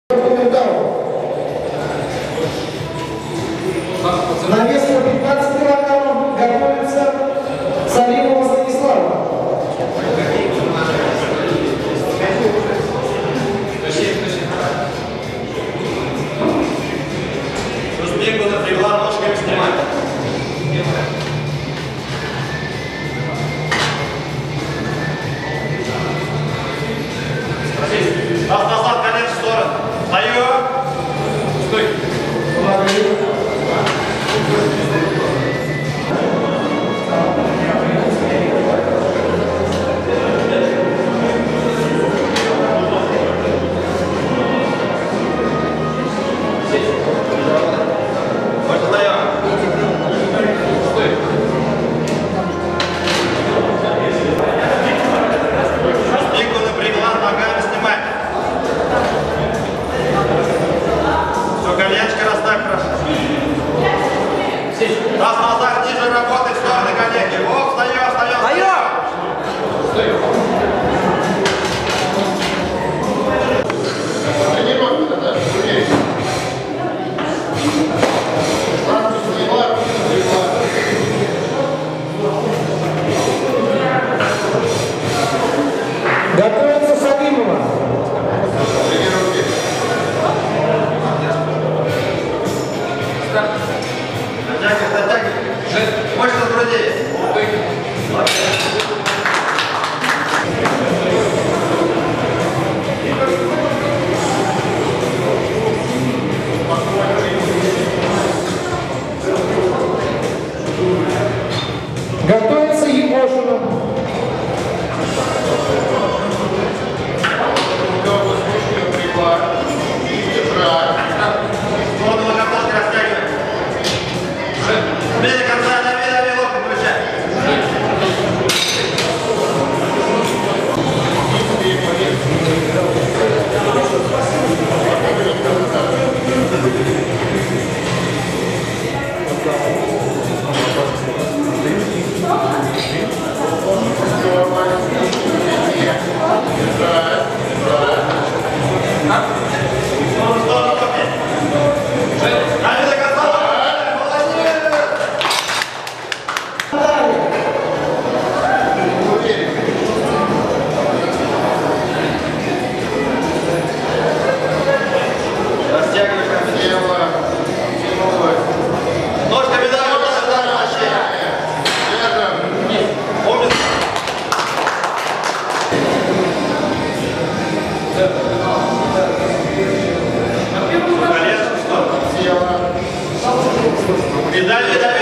На вес 15 килограммов готовится Салимова Станислава. Спинку напрягла, ножками снимать. Раз назад, конец в сторону. Встаем. Стой. Раз назад, ниже работай, в стороны коллеги. Оп, встаем, встаем, встаем. Тренировка, да, умеешь. Готовится Салимова. Затягивай. Мощно с груди. Готовится Егошина. Сторону локоток растягивай. Бей до конца, дави, локоть включай. Видали, видали.